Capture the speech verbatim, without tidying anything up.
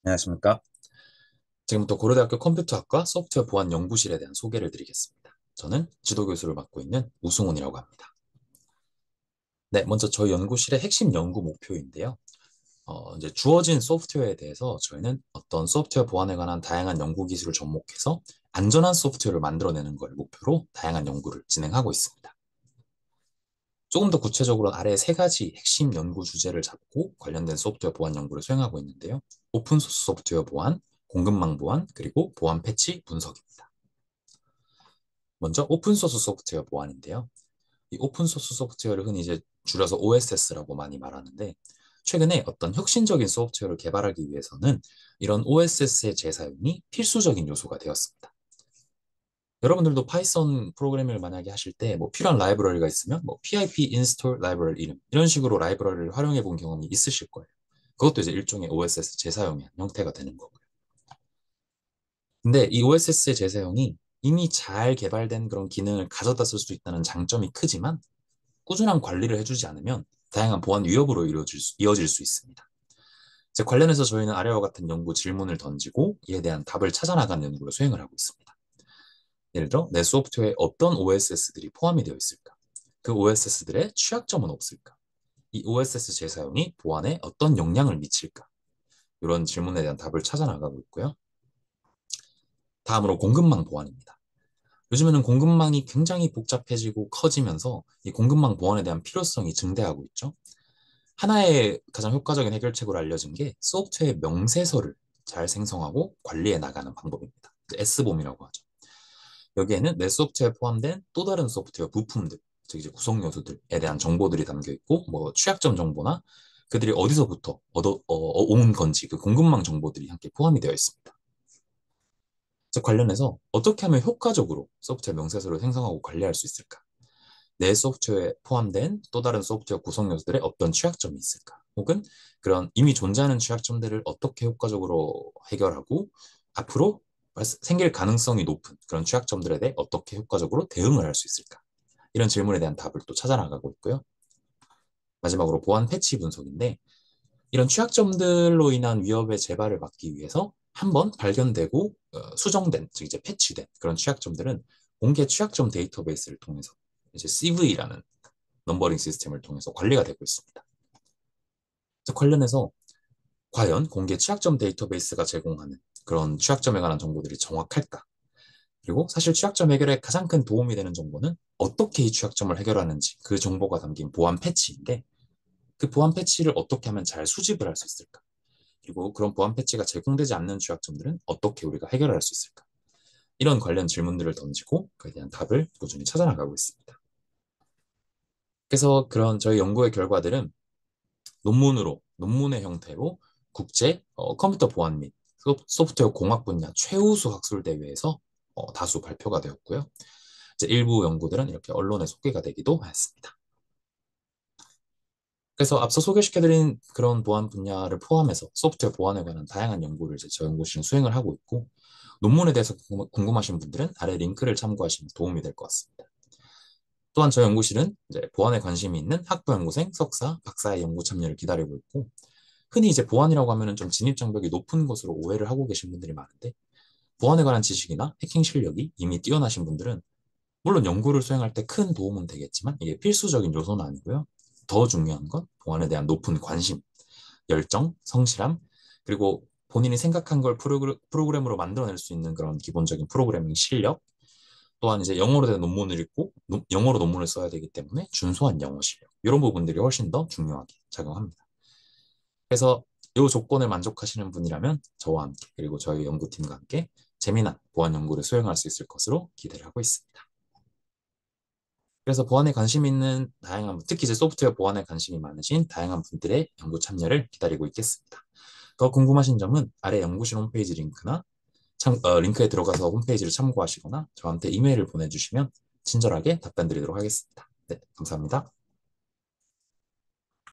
안녕하십니까. 지금부터 고려대학교 컴퓨터학과 소프트웨어 보안 연구실에 대한 소개를 드리겠습니다. 저는 지도교수를 맡고 있는 우승훈이라고 합니다. 네, 먼저 저희 연구실의 핵심 연구 목표인데요. 어, 이제 주어진 소프트웨어에 대해서 저희는 어떤 소프트웨어 보안에 관한 다양한 연구 기술을 접목해서 안전한 소프트웨어를 만들어내는 걸 목표로 다양한 연구를 진행하고 있습니다. 조금 더 구체적으로 아래 세 가지 핵심 연구 주제를 잡고 관련된 소프트웨어 보안 연구를 수행하고 있는데요. 오픈소스 소프트웨어 보안, 공급망 보안, 그리고 보안 패치 분석입니다. 먼저 오픈소스 소프트웨어 보안인데요. 이 오픈소스 소프트웨어를 흔히 이제 줄여서 오에스에스라고 많이 말하는데, 최근에 어떤 혁신적인 소프트웨어를 개발하기 위해서는 이런 오에스에스의 재사용이 필수적인 요소가 되었습니다. 여러분들도 파이썬 프로그래밍을 만약에 하실 때 뭐 필요한 라이브러리가 있으면 뭐 pip install 라이브러리 이름 이런 식으로 라이브러리를 활용해 본 경험이 있으실 거예요. 그것도 이제 일종의 오에스에스 재사용의 형태가 되는 거고요. 근데 이 오에스에스의 재사용이 이미 잘 개발된 그런 기능을 가져다 쓸 수 있다는 장점이 크지만 꾸준한 관리를 해주지 않으면 다양한 보안 위협으로 이어질 수, 이어질 수 있습니다. 제 관련해서 저희는 아래와 같은 연구 질문을 던지고 이에 대한 답을 찾아나가는 연구를 수행을 하고 있습니다. 예를 들어 내 소프트웨어에 어떤 오에스에스들이 포함이 되어 있을까? 그 오에스에스들의 취약점은 없을까? 이 오에스에스 재사용이 보안에 어떤 영향을 미칠까? 이런 질문에 대한 답을 찾아나가고 있고요. 다음으로 공급망 보안입니다. 요즘에는 공급망이 굉장히 복잡해지고 커지면서 이 공급망 보안에 대한 필요성이 증대하고 있죠. 하나의 가장 효과적인 해결책으로 알려진 게 소프트웨어 명세서를 잘 생성하고 관리해 나가는 방법입니다. 에스봄이라고 하죠. 여기에는 내 소프트웨어에 포함된 또 다른 소프트웨어 부품들, 즉 이제 구성 요소들에 대한 정보들이 담겨 있고, 뭐 취약점 정보나 그들이 어디서부터 얻어 어, 온 건지 그 공급망 정보들이 함께 포함이 되어 있습니다. 그래서 관련해서 어떻게 하면 효과적으로 소프트웨어 명세서를 생성하고 관리할 수 있을까? 내 소프트웨어에 포함된 또 다른 소프트웨어 구성 요소들의 어떤 취약점이 있을까? 혹은 그런 이미 존재하는 취약점들을 어떻게 효과적으로 해결하고 앞으로 생길 가능성이 높은 그런 취약점들에 대해 어떻게 효과적으로 대응을 할 수 있을까? 이런 질문에 대한 답을 또 찾아나가고 있고요. 마지막으로 보안 패치 분석인데, 이런 취약점들로 인한 위협의 재발을 막기 위해서 한번 발견되고 어, 수정된, 즉 이제 패치된 그런 취약점들은 공개 취약점 데이터베이스를 통해서 이제 씨브이라는 넘버링 시스템을 통해서 관리가 되고 있습니다. 그래서 관련해서 과연 공개 취약점 데이터베이스가 제공하는 그런 취약점에 관한 정보들이 정확할까? 그리고 사실 취약점 해결에 가장 큰 도움이 되는 정보는 어떻게 이 취약점을 해결하는지 그 정보가 담긴 보안 패치인데, 그 보안 패치를 어떻게 하면 잘 수집을 할 수 있을까? 그리고 그런 보안 패치가 제공되지 않는 취약점들은 어떻게 우리가 해결할 수 있을까? 이런 관련 질문들을 던지고 그에 대한 답을 꾸준히 찾아나가고 있습니다. 그래서 그런 저희 연구의 결과들은 논문으로, 논문의 형태로 국제 어, 컴퓨터 보안 및 소프트웨어 공학 분야 최우수 학술 대회에서 어, 다수 발표가 되었고요. 이제 일부 연구들은 이렇게 언론에 소개가 되기도 했습니다. 그래서 앞서 소개시켜드린 그런 보안 분야를 포함해서 소프트웨어 보안에 관한 다양한 연구를 이제 저 연구실은 수행을 하고 있고, 논문에 대해서 궁금하신 분들은 아래 링크를 참고하시면 도움이 될 것 같습니다. 또한 저 연구실은 이제 보안에 관심이 있는 학부 연구생, 석사, 박사의 연구 참여를 기다리고 있고, 흔히 이제 보안이라고 하면은 좀 진입 장벽이 높은 것으로 오해를 하고 계신 분들이 많은데, 보안에 관한 지식이나 해킹 실력이 이미 뛰어나신 분들은 물론 연구를 수행할 때 큰 도움은 되겠지만 이게 필수적인 요소는 아니고요. 더 중요한 건 보안에 대한 높은 관심, 열정, 성실함, 그리고 본인이 생각한 걸 프로그램으로 만들어낼 수 있는 그런 기본적인 프로그래밍 실력, 또한 이제 영어로 된 논문을 읽고 영어로 논문을 써야 되기 때문에 준수한 영어 실력, 이런 부분들이 훨씬 더 중요하게 작용합니다. 그래서 이 조건을 만족하시는 분이라면 저와 함께, 그리고 저희 연구팀과 함께 재미난 보안 연구를 수행할 수 있을 것으로 기대를 하고 있습니다. 그래서 보안에 관심 있는 다양한, 특히 이제 소프트웨어 보안에 관심이 많으신 다양한 분들의 연구 참여를 기다리고 있겠습니다. 더 궁금하신 점은 아래 연구실 홈페이지 링크나 참, 어, 링크에 들어가서 홈페이지를 참고하시거나 저한테 이메일을 보내주시면 친절하게 답변 드리도록 하겠습니다. 네, 감사합니다.